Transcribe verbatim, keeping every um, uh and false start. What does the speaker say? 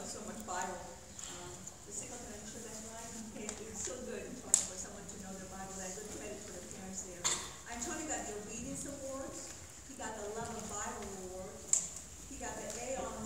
know so much Bible. Um, the single connection, that's right. Okay, it's so good for someone to know their Bible. That's good credit for the parents there. Antonio got the Obedience Awards. He got the Love of Bible Award. He got the A on